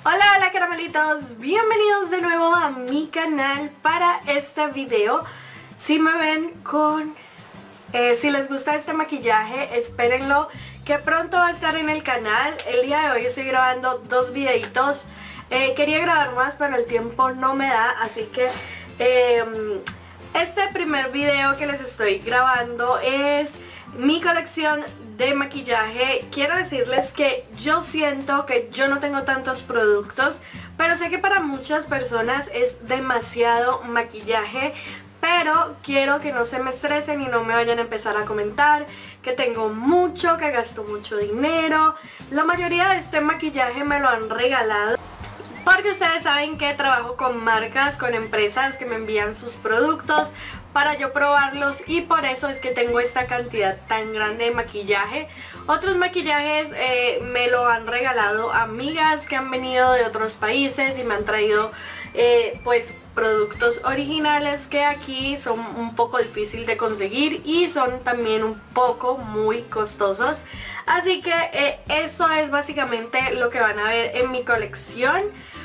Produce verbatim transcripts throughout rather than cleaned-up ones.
Hola, hola caramelitos, bienvenidos de nuevo a mi canal para este video. Si me ven con... Eh, si les gusta este maquillaje, espérenlo que pronto va a estar en el canal. El día de hoy estoy grabando dos videitos. eh, Quería grabar más pero el tiempo no me da, así que eh, este primer video que les estoy grabando es mi colección de maquillaje. Quiero decirles que yo siento que yo no tengo tantos productos, pero sé que para muchas personas es demasiado maquillaje. Pero quiero que no se me estresen y no me vayan a empezar a comentar que tengo mucho, que gasto mucho dinero. La mayoría de este maquillaje me lo han regalado, porque ustedes saben que trabajo con marcas, con empresas que me envían sus productos para yo probarlos, y por eso es que tengo esta cantidad tan grande de maquillaje. Otros maquillajes eh, me lo han regalado amigas que han venido de otros países y me han traído eh, pues productos originales que aquí son un poco difícil de conseguir y son también un poco muy costosos. Así que eh, eso es básicamente lo que van a ver en mi colección.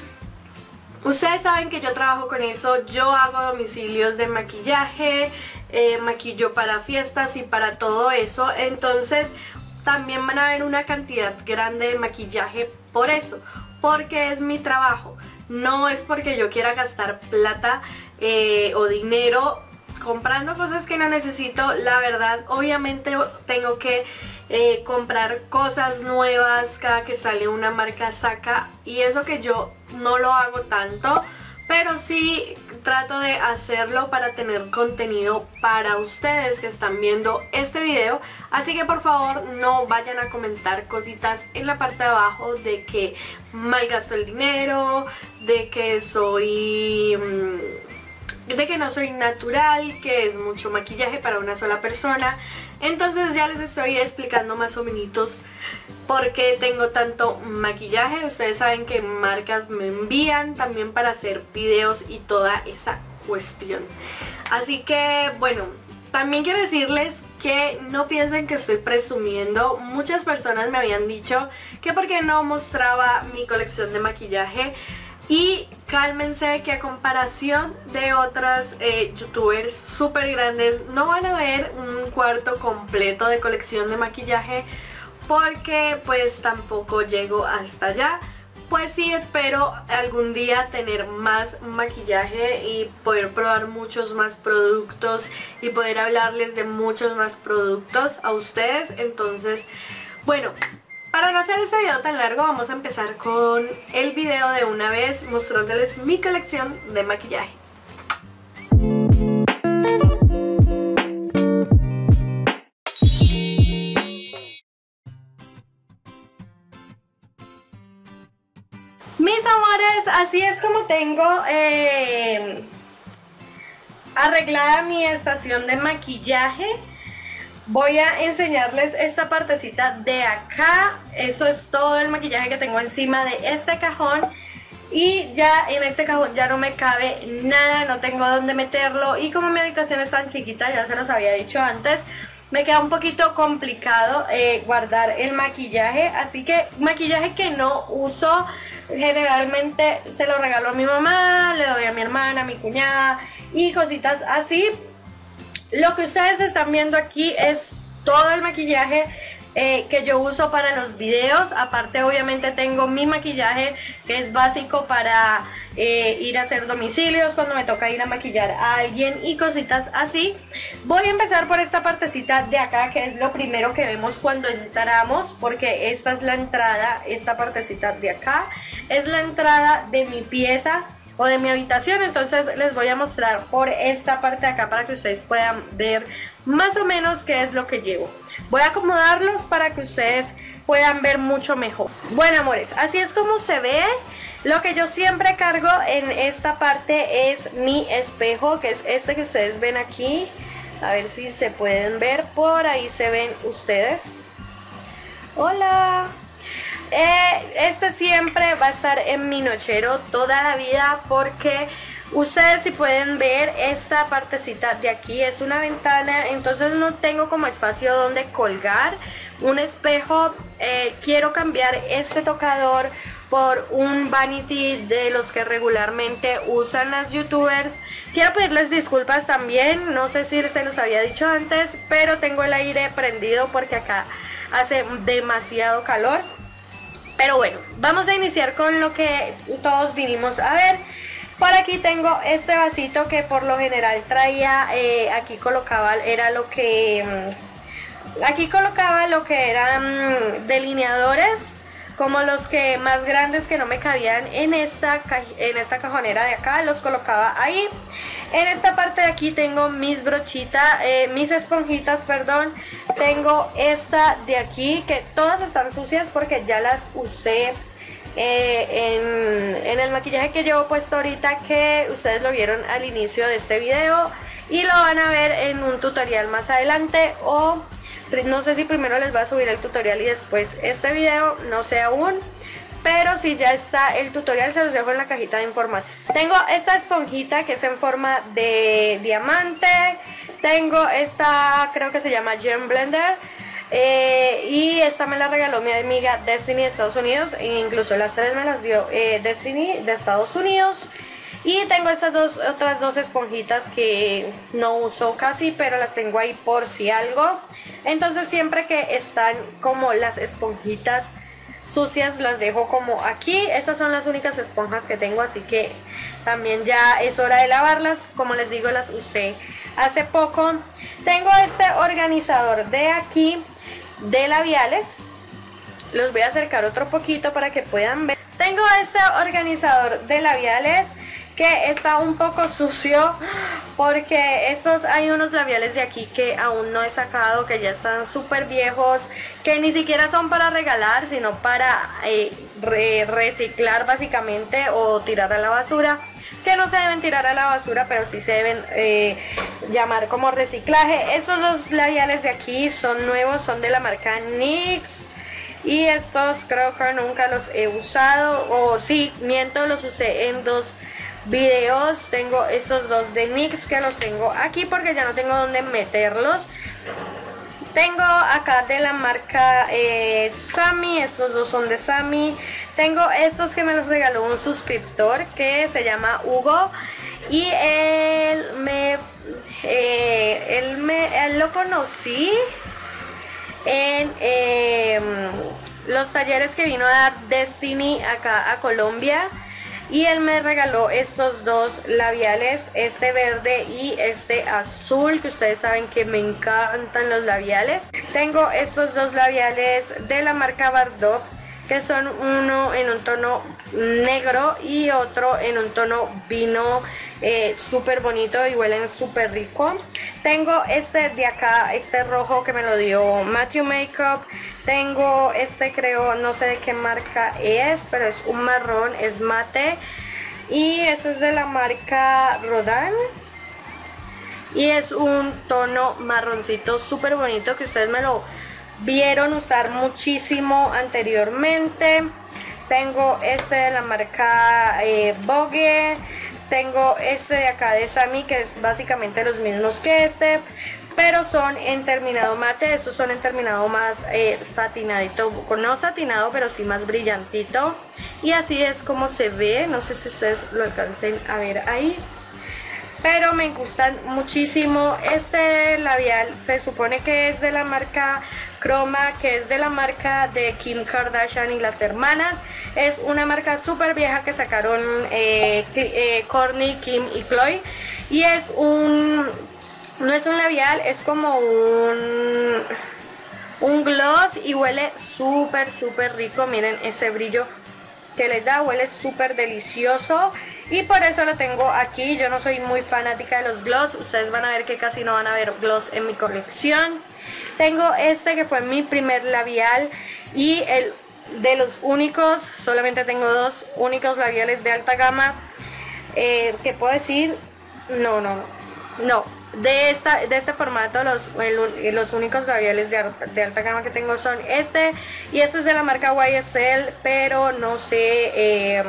Ustedes saben que yo trabajo con eso, yo hago domicilios de maquillaje, eh, maquillo para fiestas y para todo eso. Entonces también van a ver una cantidad grande de maquillaje por eso, porque es mi trabajo. No es porque yo quiera gastar plata eh, o dinero comprando cosas que no necesito. La verdad, obviamente tengo que eh, comprar cosas nuevas cada que sale una marca, saca, y eso que yo no lo hago tanto, pero sí trato de hacerlo para tener contenido para ustedes que están viendo este video. Así que por favor no vayan a comentar cositas en la parte de abajo de que malgasto el dinero, de que soy... de que no soy natural, que es mucho maquillaje para una sola persona. Entonces ya les estoy explicando más o menos por qué tengo tanto maquillaje. Ustedes saben que marcas me envían también para hacer videos y toda esa cuestión. Así que bueno, también quiero decirles que no piensen que estoy presumiendo. Muchas personas me habían dicho que por qué no mostraba mi colección de maquillaje. Y cálmense que a comparación de otras eh, youtubers súper grandes no van a ver un cuarto completo de colección de maquillaje, porque pues tampoco llego hasta allá. Pues sí, espero algún día tener más maquillaje y poder probar muchos más productos y poder hablarles de muchos más productos a ustedes. Entonces, bueno, para no hacer este video tan largo, vamos a empezar con el video de una vez mostrándoles mi colección de maquillaje. Mis amores, así es como tengo eh, arreglada mi estación de maquillaje. Voy a enseñarles esta partecita de acá. Eso es todo el maquillaje que tengo encima de este cajón. Y ya en este cajón ya no me cabe nada, no tengo dónde meterlo. Y como mi habitación es tan chiquita, ya se los había dicho antes, me queda un poquito complicado eh, guardar el maquillaje. Así que maquillaje que no uso, generalmente se lo regalo a mi mamá, le doy a mi hermana, a mi cuñada y cositas así. Lo que ustedes están viendo aquí es todo el maquillaje eh, que yo uso para los videos. Aparte obviamente tengo mi maquillaje que es básico para eh, ir a hacer domicilios, cuando me toca ir a maquillar a alguien y cositas así. Voy a empezar por esta partecita de acá, que es lo primero que vemos cuando entramos, porque esta es la entrada. Esta partecita de acá es la entrada de mi pieza o de mi habitación. Entonces les voy a mostrar por esta parte de acá para que ustedes puedan ver más o menos qué es lo que llevo. Voy a acomodarlos para que ustedes puedan ver mucho mejor. Bueno amores, así es como se ve. Lo que yo siempre cargo en esta parte es mi espejo, que es este que ustedes ven aquí. A ver si se pueden ver, por ahí se ven ustedes. Hola. Eh, este siempre va a estar en mi nochero toda la vida, porque ustedes si pueden ver esta partecita de aquí es una ventana, entonces no tengo como espacio donde colgar un espejo. Eh, quiero cambiar este tocador por un vanity de los que regularmente usan las youtubers. Quiero pedirles disculpas también, no sé si se los había dicho antes, pero tengo el aire prendido porque acá hace demasiado calor. Pero bueno, vamos a iniciar con lo que todos vinimos a ver. Por aquí tengo este vasito que por lo general traía, eh, aquí colocaba, era lo que, aquí colocaba lo que eran delineadores, como los que más grandes que no me cabían en esta, en esta cajonera de acá, los colocaba ahí. En esta parte de aquí tengo mis brochitas, eh, mis esponjitas, perdón. Tengo esta de aquí, que todas están sucias porque ya las usé eh, en, en el maquillaje que llevo puesto ahorita, que ustedes lo vieron al inicio de este video. Y lo van a ver en un tutorial más adelante, o no sé si primero les va a subir el tutorial y después este video, no sé aún. Pero si ya está el tutorial, se los dejo en la cajita de información. Tengo esta esponjita que es en forma de diamante. Tengo esta, creo que se llama Gem Blender. Eh, y esta me la regaló mi amiga Destiny de Estados Unidos. E incluso las tres me las dio eh, Destiny de Estados Unidos. Y tengo estas dos, otras dos esponjitas que no uso casi, pero las tengo ahí por si algo. Entonces siempre que están como las esponjitas sucias las dejo como aquí. Esas son las únicas esponjas que tengo, así que también ya es hora de lavarlas. Como les digo, las usé hace poco. Tengo este organizador de aquí de labiales. Los voy a acercar otro poquito para que puedan ver. Tengo este organizador de labiales que está un poco sucio porque estos, hay unos labiales de aquí que aún no he sacado, que ya están súper viejos, que ni siquiera son para regalar, sino para eh, re reciclar básicamente, o tirar a la basura, que no se deben tirar a la basura, pero sí se deben eh, llamar como reciclaje. Estos dos labiales de aquí son nuevos, son de la marca NYX. Y estos creo que nunca los he usado, o sí, miento, los usé en dos videos. Tengo estos dos de NYX que los tengo aquí porque ya no tengo dónde meterlos. Tengo acá de la marca eh, Sammy, estos dos son de Sammy. Tengo estos que me los regaló un suscriptor que se llama Hugo. Y él me, eh, él me él lo conocí en eh, los talleres que vino a dar Destiny acá a Colombia. Y él me regaló estos dos labiales, este verde y este azul, que ustedes saben que me encantan los labiales. Tengo estos dos labiales de la marca Bardot, que son uno en un tono negro y otro en un tono vino, eh, súper bonito y huelen súper rico. Tengo este de acá, este rojo que me lo dio Matthew Makeup. Tengo este, creo, no sé de qué marca es, pero es un marrón, es mate. Y este es de la marca Rodin. Y es un tono marroncito súper bonito que ustedes me lo vieron usar muchísimo anteriormente. Tengo este de la marca eh, Vogue. Tengo este de acá de Sammy, que es básicamente los mismos que este, pero son en terminado mate. Estos son en terminado más eh, satinadito, no satinado, pero sí más brillantito. Y así es como se ve. No sé si ustedes lo alcancen a ver ahí, pero me gustan muchísimo. Este labial se supone que es de la marca Chroma, que es de la marca de Kim Kardashian y las hermanas. Es una marca súper vieja que sacaron eh, eh, Kourtney, Kim y Khloe. Y es un, no es un labial, es como un, un gloss, y huele súper súper rico. Miren ese brillo que les da, huele súper delicioso, y por eso lo tengo aquí. Yo no soy muy fanática de los gloss, ustedes van a ver que casi no van a ver gloss en mi colección. Tengo este que fue mi primer labial y el de los únicos, solamente tengo dos únicos labiales de alta gama, eh, que puedo decir, no, no, no, de esta de este formato. Los, el, los únicos labiales de, de alta gama que tengo son este, y este es de la marca Y S L, pero no sé eh,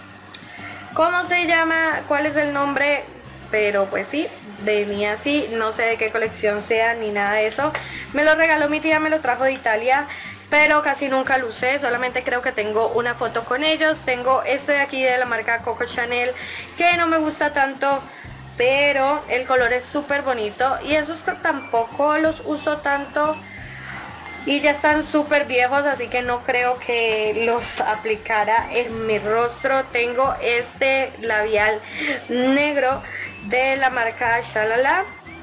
cómo se llama, cuál es el nombre, pero pues sí, venía así. No sé de qué colección sea ni nada de eso. Me lo regaló mi tía, me lo trajo de Italia. pero casi nunca lo usé, solamente creo que tengo una foto con ellos. Tengo este de aquí de la marca Coco Chanel, que no me gusta tanto, pero el color es súper bonito, y esos tampoco los uso tanto y ya están súper viejos, así que no creo que los aplicara en mi rostro. Tengo este labial negro de la marca Shalala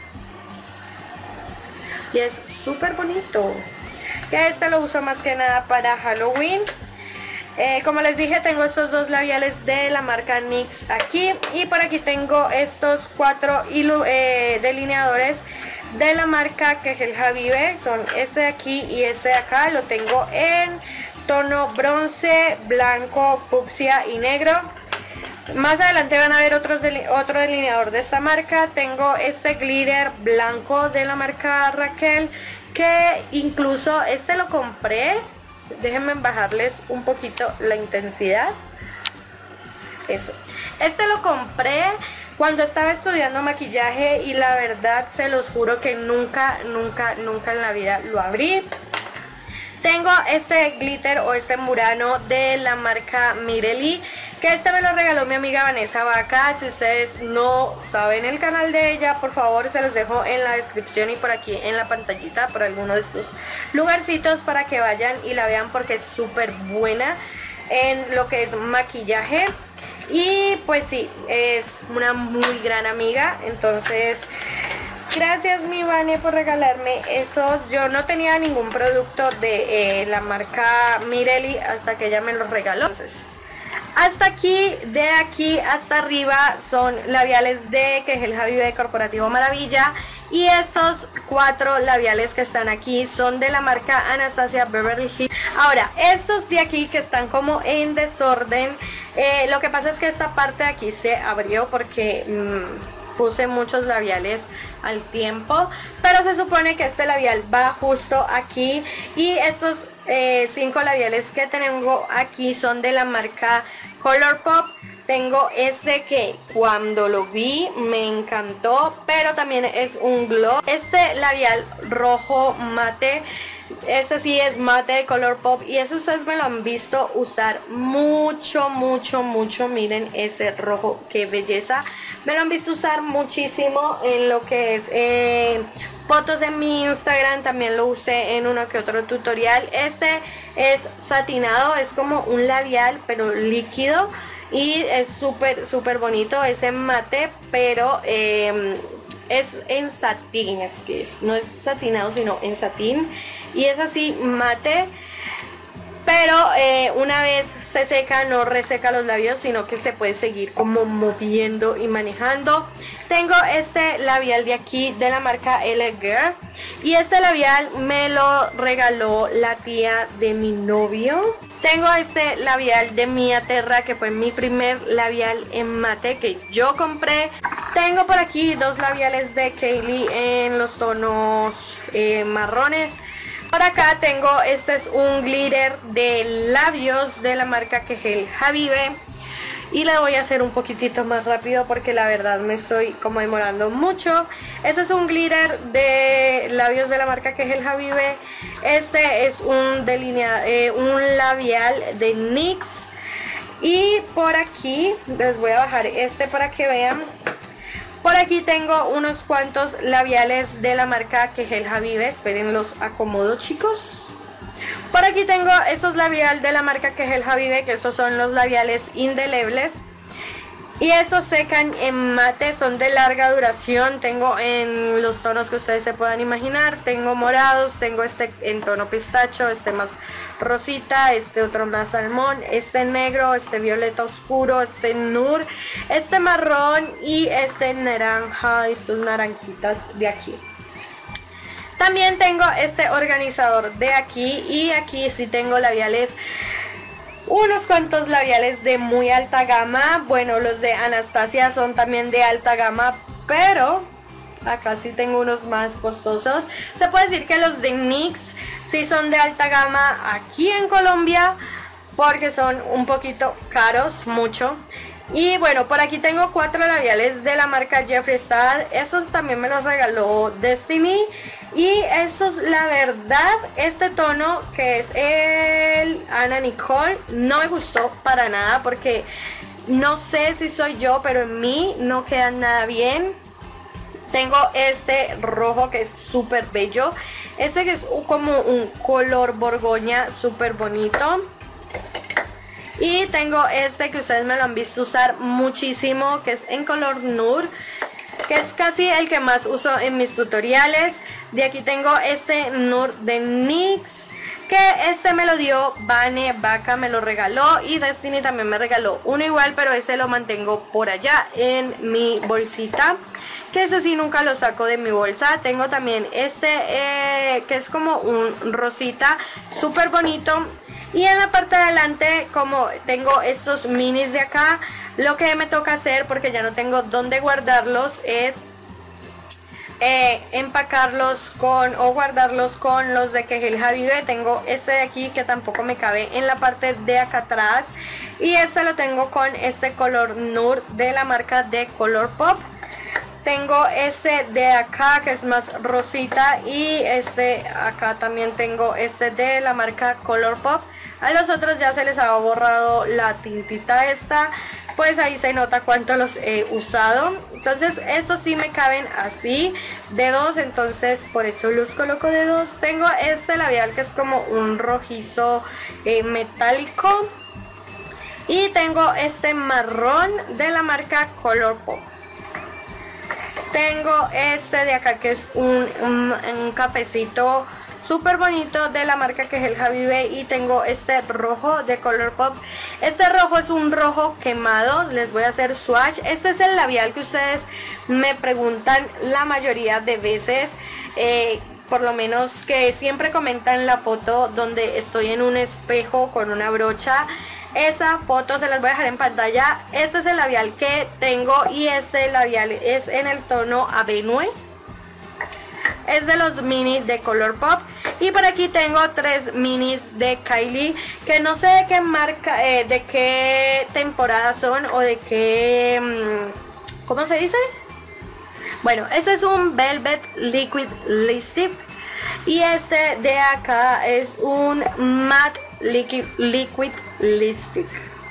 y es súper bonito, que este lo uso más que nada para Halloween. Eh, como les dije, tengo estos dos labiales de la marca NYX aquí, y por aquí tengo estos cuatro eh, delineadores de la marca Kejel Habibe. Son este de aquí y este de acá. Lo tengo en tono bronce, blanco, fucsia y negro. Más adelante van a ver otros deli otro delineador de esta marca. Tengo este glitter blanco de la marca Raquel, que incluso este lo compré. Déjenme bajarles un poquito la intensidad. Eso. Este lo compré cuando estaba estudiando maquillaje y la verdad se los juro que nunca, nunca, nunca en la vida lo abrí. Tengo este glitter o este murano de la marca Mireli, que este me lo regaló mi amiga Vanessa Vaca. Si ustedes no saben el canal de ella, por favor se los dejo en la descripción y por aquí en la pantallita, por alguno de estos lugarcitos, para que vayan y la vean, porque es súper buena en lo que es maquillaje. Y pues sí, es una muy gran amiga. Entonces gracias mi Vane por regalarme esos. Yo no tenía ningún producto de eh, la marca Mireli hasta que ella me los regaló. Entonces hasta aquí, de aquí hasta arriba son labiales de Kejel Habibe Corporativo Maravilla. Y estos cuatro labiales que están aquí son de la marca Anastasia Beverly Hills. Ahora, estos de aquí que están como en desorden, eh, lo que pasa es que esta parte de aquí se abrió porque mmm, puse muchos labiales al tiempo, pero se supone que este labial va justo aquí. Y estos eh, cinco labiales que tengo aquí son de la marca Colourpop. Tengo este que cuando lo vi me encantó, pero también es un gloss. Este labial rojo mate, este sí es mate de Colourpop, y eso ustedes me lo han visto usar mucho, mucho, mucho. Miren ese rojo, qué belleza. Me lo han visto usar muchísimo en lo que es eh, fotos de mi Instagram. También lo usé en uno que otro tutorial. Este es satinado, es como un labial pero líquido. Y es súper, súper bonito, es en mate, pero eh, es en satín, es que es, no es satinado sino en satín. Y es así mate, pero eh, una vez se seca no reseca los labios, sino que se puede seguir como moviendo y manejando. Tengo este labial de aquí de la marca L Girl, y este labial me lo regaló la tía de mi novio. Tengo este labial de Mia Terra, que fue mi primer labial en mate que yo compré. Tengo por aquí dos labiales de Kylie en los tonos eh, marrones. Por acá tengo, este es un glitter de labios de la marca Kejel Habibe. Y le voy a hacer un poquitito más rápido porque la verdad me estoy como demorando mucho. Este es un glitter de labios de la marca Kejel Habibe. Este es un, delinea, eh, un labial de NYX. Y por aquí, les voy a bajar este para que vean. Por aquí tengo unos cuantos labiales de la marca Kejel Habibe. Esperen, los acomodo, chicos. Por aquí tengo estos labiales de la marca Kejel Habibe, que estos son los labiales indelebles. Y estos secan en mate, son de larga duración. Tengo en los tonos que ustedes se puedan imaginar. Tengo morados, tengo este en tono pistacho, este más rosita, este otro más salmón, este negro, este violeta oscuro, este nude, este marrón y este naranja, estos naranjitas de aquí. También tengo este organizador de aquí, y aquí sí tengo labiales, unos cuantos labiales de muy alta gama. Bueno, los de Anastasia son también de alta gama, pero acá sí tengo unos más costosos. Se puede decir que los de NYX sí son de alta gama aquí en Colombia, porque son un poquito caros, mucho. Y bueno, por aquí tengo cuatro labiales de la marca Jeffree Star. Esos también me los regaló Destiny. Y estos, la verdad, este tono que es el Anna Nicole no me gustó para nada, porque no sé si soy yo, pero en mí no queda nada bien. Tengo este rojo que es súper bello, este que es como un color borgoña súper bonito. Y tengo este que ustedes me lo han visto usar muchísimo, que es en color nude, que es casi el que más uso en mis tutoriales. De aquí tengo este nude de NYX, que este me lo dio Vane Vaca, me lo regaló, y Destiny también me regaló uno igual, pero ese lo mantengo por allá en mi bolsita, que ese sí nunca lo saco de mi bolsa. Tengo también este eh, que es como un rosita súper bonito. Y en la parte de adelante, como tengo estos minis de acá, lo que me toca hacer, porque ya no tengo dónde guardarlos, es eh, empacarlos con o guardarlos con los de Kjell Habibe. Tengo este de aquí que tampoco me cabe en la parte de acá atrás, y este lo tengo con este color nude de la marca de Colourpop. Tengo este de acá que es más rosita, y este acá también tengo este de la marca Colourpop. A los otros ya se les ha borrado la tintita esta, pues ahí se nota cuánto los he usado. Entonces estos sí me caben así de dos, entonces por eso los coloco de dos. Tengo este labial que es como un rojizo eh, metálico, y tengo este marrón de la marca Colourpop. Tengo este de acá que es un, un, un cafecito súper bonito de la marca Kjell Habibe, y tengo este rojo de Colourpop. Este rojo es un rojo quemado, les voy a hacer swatch. Este es el labial que ustedes me preguntan la mayoría de veces, eh, por lo menos que siempre comentan la foto donde estoy en un espejo con una brocha. Esa foto se las voy a dejar en pantalla. Este es el labial que tengo, y este labial es en el tono Avenue. Es de los mini de Colourpop. Y por aquí tengo tres minis de Kylie, que no sé de qué marca, eh, de qué temporada son, o de qué, ¿cómo se dice? Bueno, este es un Velvet Liquid Lipstick, y este de acá es un Matte Liquid, Liquid Lipstick.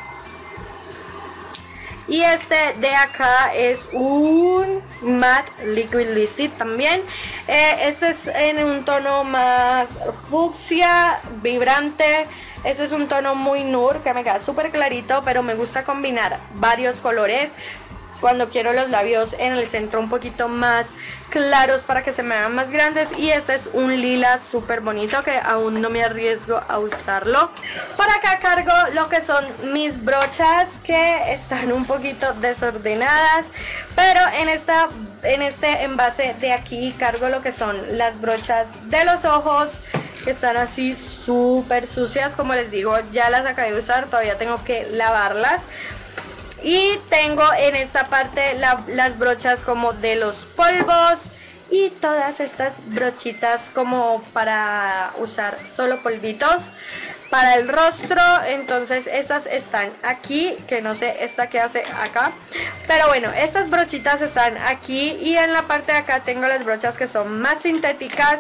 Y este de acá es un Matte Liquid Lipstick también. Eh, este es en un tono más fucsia, vibrante. Este es un tono muy nude que me queda súper clarito, pero me gusta combinar varios colores cuando quiero los labios en el centro un poquito más claros para que se me vean más grandes. Y este es un lila súper bonito que aún no me arriesgo a usarlo. Por acá cargo lo que son mis brochas, que están un poquito desordenadas, pero en esta en este envase de aquí cargo lo que son las brochas de los ojos, que están así súper sucias. Como les digo, ya las acabé de usar, todavía tengo que lavarlas. Y tengo en esta parte la, las brochas como de los polvos, y todas estas brochitas como para usar solo polvitos para el rostro. Entonces estas están aquí, que no sé esta que hace acá, pero bueno, estas brochitas están aquí. Y en la parte de acá tengo las brochas que son más sintéticas,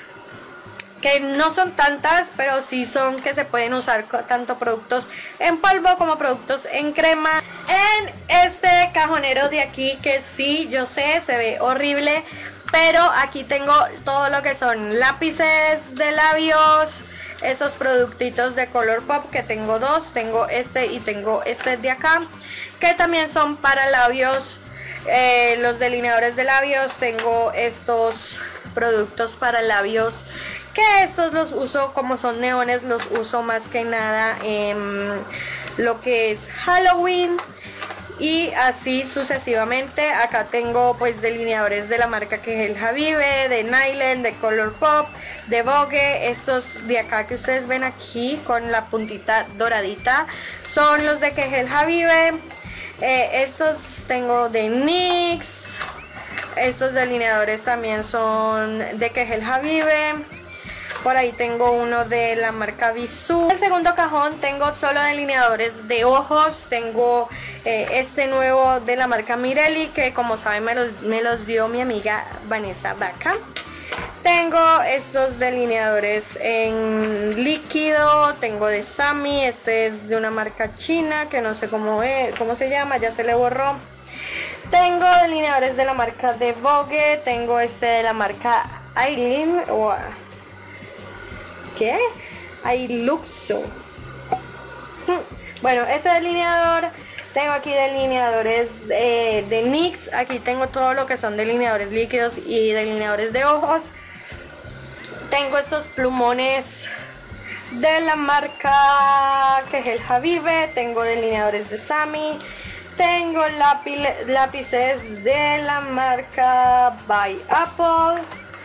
que no son tantas, pero sí son que se pueden usar tanto productos en polvo como productos en crema. En este cajonero de aquí, que sí, yo sé, se ve horrible, pero aquí tengo todo lo que son lápices de labios, esos productitos de Colourpop, que tengo dos, tengo este y tengo este de acá, que también son para labios, eh, los delineadores de labios. Tengo estos productos para labios, que estos los uso, como son neones, los uso más que nada en lo que es Halloween, y así sucesivamente. Acá tengo pues delineadores de la marca Kjell Habibe, de Nylon, de Colourpop, de Vogue. Estos de acá que ustedes ven aquí con la puntita doradita son los de Kjell Habibe. Eh, estos tengo de NYX. Estos delineadores también son de Kjell Habibe. Por ahí tengo uno de la marca Bisú. En el segundo cajón tengo solo delineadores de ojos. Tengo eh, este nuevo de la marca Mirelli, que como saben me los, me los dio mi amiga Vanessa Vaca. Tengo estos delineadores en líquido, tengo de Sami, este es de una marca china que no sé cómo es, cómo se llama, ya se le borró. Tengo delineadores de la marca de Vogue, tengo este de la marca Aileen, o ¿qué? Ailuxo. Bueno, ese delineador. Tengo aquí delineadores eh, de N Y X, aquí tengo todo lo que son delineadores líquidos y delineadores de ojos. Tengo estos plumones de la marca Kehel Habibe, tengo delineadores de Sami, tengo lápiz, lápices de la marca By Apple,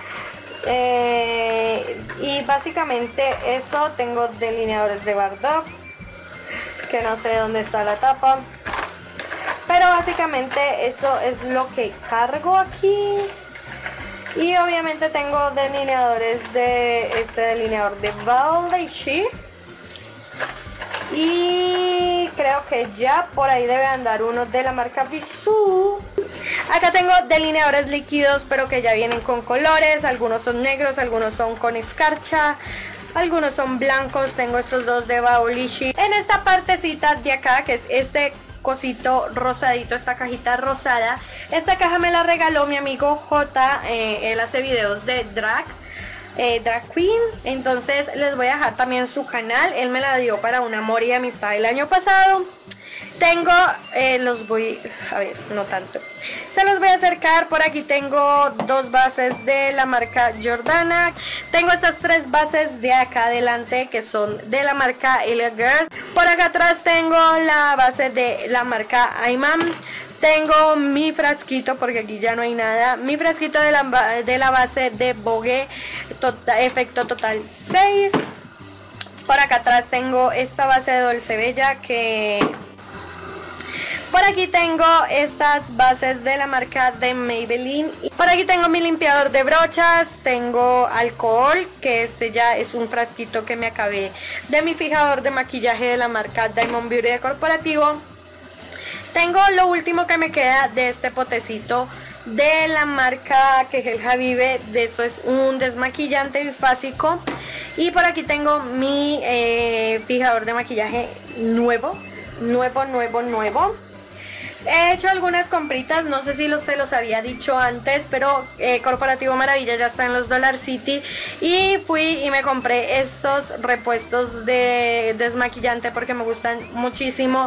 eh, y básicamente eso. Tengo delineadores de Bardot, que no sé dónde está la tapa, pero básicamente eso es lo que cargo aquí. Y obviamente tengo delineadores de este delineador de Valdechi. Y creo que ya por ahí debe andar uno de la marca Bisú. Acá tengo delineadores líquidos, pero que ya vienen con colores. Algunos son negros, algunos son con escarcha, algunos son blancos. Tengo estos dos de Baolishi. En esta partecita de acá, que es este cosito rosadito, esta cajita rosada, esta caja me la regaló mi amigo J. eh, él hace videos de drag eh, drag queen, entonces les voy a dejar también su canal. Él me la dio para un amor y amistad el año pasado. Tengo, eh, los voy, a ver, no tanto, se los voy a acercar. Por aquí tengo dos bases de la marca Jordana. Tengo estas tres bases de acá adelante que son de la marca Elliot Girl. Por acá atrás tengo la base de la marca Ayman. Tengo mi frasquito, porque aquí ya no hay nada, mi frasquito de la, de la base de Vogue Total, Efecto Total seis. Por acá atrás tengo esta base de Dolce Bella que... Por aquí tengo estas bases de la marca de Maybelline. Por aquí tengo mi limpiador de brochas. Tengo alcohol, que este ya es un frasquito que me acabé de mi fijador de maquillaje de la marca Diamond Beauty de corporativo. Tengo lo último que me queda de este potecito de la marca Kehel Habibe. De esto es un desmaquillante bifásico. Y por aquí tengo mi eh, fijador de maquillaje nuevo. Nuevo, nuevo, nuevo. He hecho algunas compritas, no sé si los, se los había dicho antes, pero eh, Corporativo Maravilla ya está en los Dollar City. Y fui y me compré estos repuestos de desmaquillante porque me gustan muchísimo.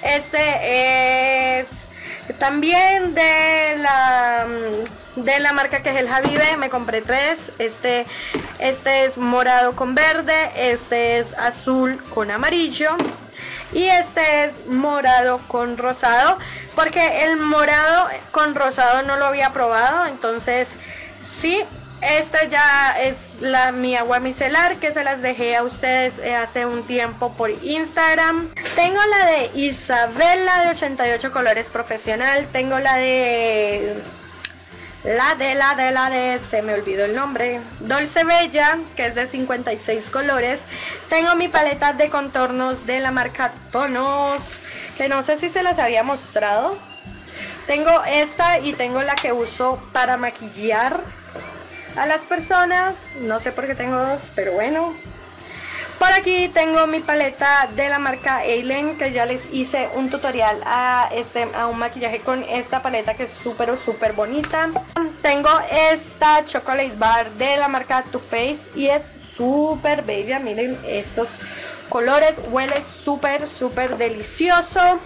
Este es también de la, de la marca Kehel Habibe, me compré tres. Este, este es morado con verde, este es azul con amarillo. Y este es morado con rosado, porque el morado con rosado no lo había probado. Entonces sí, esta ya es la mi agua micelar, que se las dejé a ustedes hace un tiempo por Instagram. Tengo la de Isabela de ochenta y ocho colores profesional. Tengo la de... La de la de la de, se me olvidó el nombre, Dolce Bella, que es de cincuenta y seis colores. Tengo mi paleta de contornos de la marca Tonos, que no sé si se las había mostrado. Tengo esta y tengo la que uso para maquillar a las personas. No sé por qué tengo dos, pero bueno. Por aquí tengo mi paleta de la marca Eileen, que ya les hice un tutorial a, este, a un maquillaje con esta paleta, que es súper súper bonita. Tengo esta Chocolate Bar de la marca Too Faced y es súper bella. Miren estos colores, huele súper súper delicioso.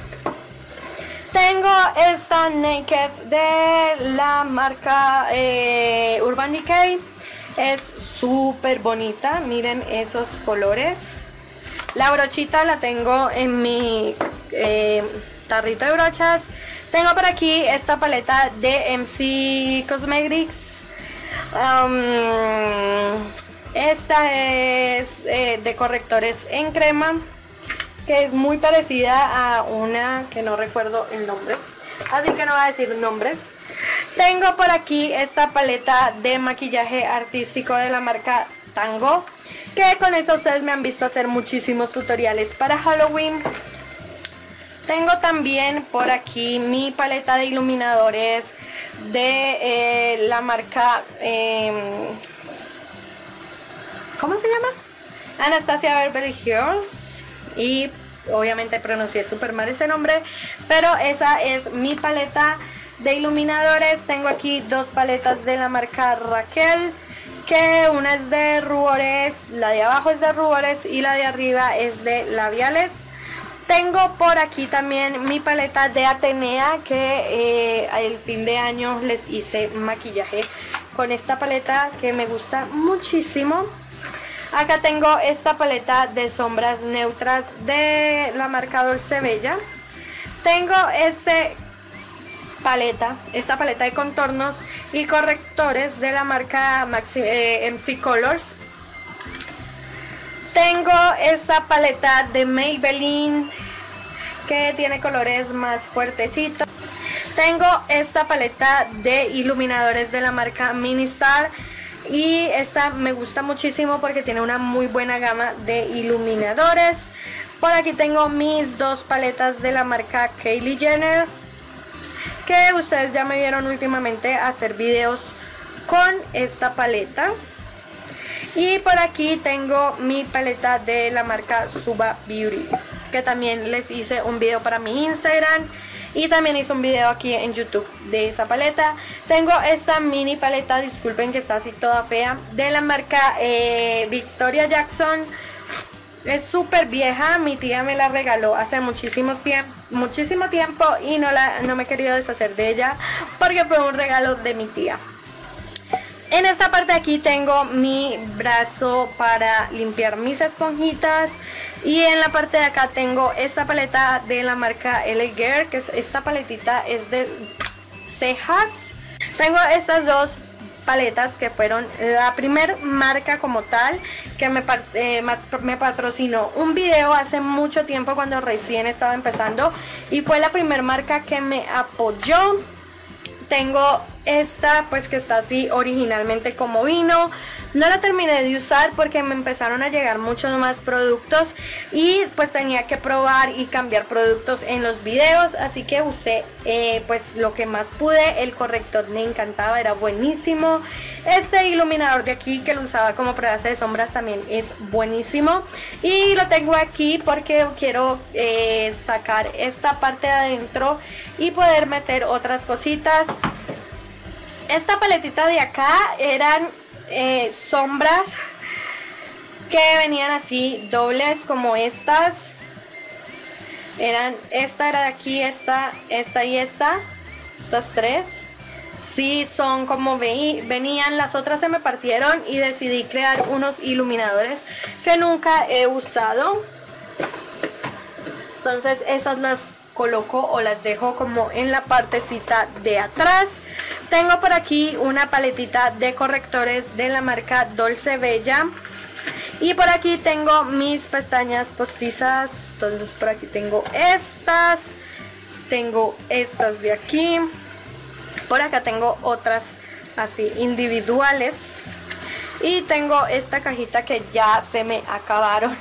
Tengo esta Naked de la marca eh, Urban Decay. Es súper bonita, miren esos colores. La brochita la tengo en mi eh, tarrito de brochas. Tengo por aquí esta paleta de M C Cosmetics. Um, esta es eh, de correctores en crema, que es muy parecida a una que no recuerdo el nombre, así que no voy a decir nombres. Tengo por aquí esta paleta de maquillaje artístico de la marca Tango, que con esta ustedes me han visto hacer muchísimos tutoriales para Halloween. Tengo también por aquí mi paleta de iluminadores de eh, la marca eh, ¿cómo se llama? Anastasia Beverly Hills. Y obviamente pronuncié súper mal ese nombre, pero esa es mi paleta de iluminadores. Tengo aquí dos paletas de la marca Raquel, que una es de rubores, la de abajo es de rubores y la de arriba es de labiales. Tengo por aquí también mi paleta de Atenea, que eh, el fin de año les hice maquillaje con esta paleta que me gusta muchísimo. Acá tengo esta paleta de sombras neutras de la marca Dolce Bella. Tengo este paleta, esta paleta de contornos y correctores de la marca Maxi, eh, M C Colors. Tengo esta paleta de Maybelline que tiene colores más fuertecitos. Tengo esta paleta de iluminadores de la marca Ministar. Y esta me gusta muchísimo porque tiene una muy buena gama de iluminadores. Por aquí tengo mis dos paletas de la marca Kylie Jenner, que ustedes ya me vieron últimamente hacer videos con esta paleta. Y por aquí tengo mi paleta de la marca Suba Beauty, que también les hice un video para mi Instagram. Y también hice un video aquí en YouTube de esa paleta. Tengo esta mini paleta, disculpen que está así toda fea, de la marca eh, Victoria Jackson. Es súper vieja, mi tía me la regaló hace muchísimo tiempo, muchísimo tiempo y no, la, no me he querido deshacer de ella porque fue un regalo de mi tía. En esta parte de aquí tengo mi brazo para limpiar mis esponjitas. Y en la parte de acá tengo esta paleta de la marca L A Girl, que es esta paletita es de cejas. Tengo estas dos paletas que fueron la primer marca como tal que me, eh, me patrocinó un video hace mucho tiempo cuando recién estaba empezando. Y fue la primer marca que me apoyó. Tengo esta pues que está así originalmente como vino. No la terminé de usar porque me empezaron a llegar muchos más productos y pues tenía que probar y cambiar productos en los videos, así que usé eh, pues lo que más pude. El corrector me encantaba, era buenísimo. Este iluminador de aquí que lo usaba como para base de sombras también es buenísimo. Y lo tengo aquí porque quiero eh, sacar esta parte de adentro y poder meter otras cositas. Esta paletita de acá eran eh, sombras que venían así dobles como estas. Eran, esta era de aquí, esta, esta y esta. Estas tres. Sí, son como ve, venían, las otras se me partieron y decidí crear unos iluminadores que nunca he usado. Entonces esas las coloco o las dejo como en la partecita de atrás. Tengo por aquí una paletita de correctores de la marca Dolce Bella. Y por aquí tengo mis pestañas postizas. Entonces por aquí tengo estas. Tengo estas de aquí. Por acá tengo otras así individuales. Y tengo esta cajita que ya se me acabaron.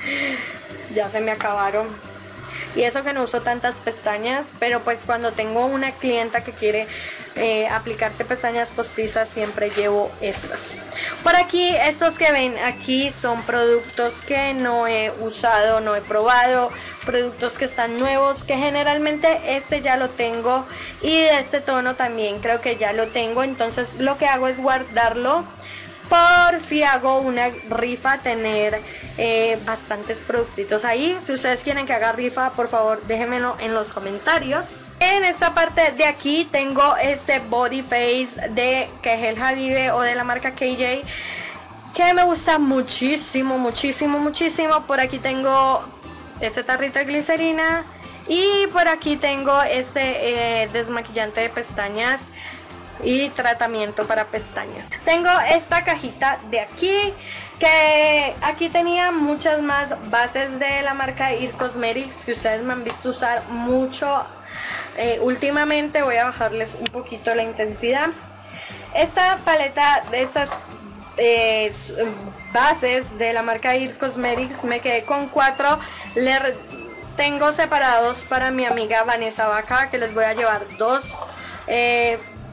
Ya se me acabaron. Y eso que no uso tantas pestañas, pero pues cuando tengo una clienta que quiere eh, aplicarse pestañas postizas siempre llevo estas. Por aquí, estos que ven aquí son productos que no he usado, no he probado, productos que están nuevos, que generalmente este ya lo tengo y de este tono también creo que ya lo tengo. Entonces lo que hago es guardarlo por si hago una rifa, tener eh, bastantes productitos ahí. Si ustedes quieren que haga rifa, por favor déjenmelo en los comentarios. En esta parte de aquí tengo este body face de Kehel Habibe o de la marca K J, que me gusta muchísimo, muchísimo, muchísimo. Por aquí tengo este tarrito de glicerina y por aquí tengo este eh, desmaquillante de pestañas y tratamiento para pestañas. Tengo esta cajita de aquí, que aquí tenía muchas más bases de la marca It Cosmetics que ustedes me han visto usar mucho eh, últimamente. Voy a bajarles un poquito la intensidad. Esta paleta de estas eh, bases de la marca It Cosmetics me quedé con cuatro. Le tengo separados para mi amiga Vanessa Vaca, que les voy a llevar dos. eh,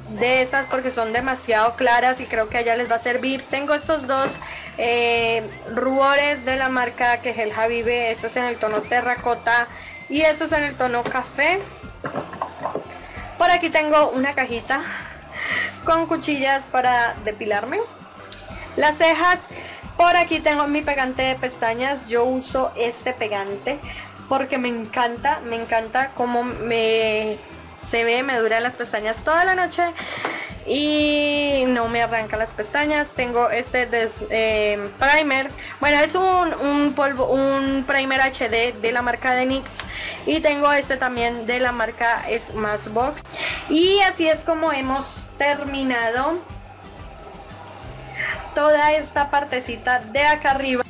de esas porque son demasiado claras y creo que a ella les va a servir. Tengo estos dos eh, rubores de la marca que es el Habibe. Este es en el tono terracota y este es en el tono café. Por aquí tengo una cajita con cuchillas para depilarme las cejas. Por aquí tengo mi pegante de pestañas. Yo uso este pegante porque me encanta, me encanta cómo me se ve, me dura las pestañas toda la noche y no me arranca las pestañas. Tengo este des, eh, primer, bueno, es un, un polvo, un primer H D de la marca de N Y X, y tengo este también de la marca Smashbox. Y así es como hemos terminado toda esta partecita de acá arriba.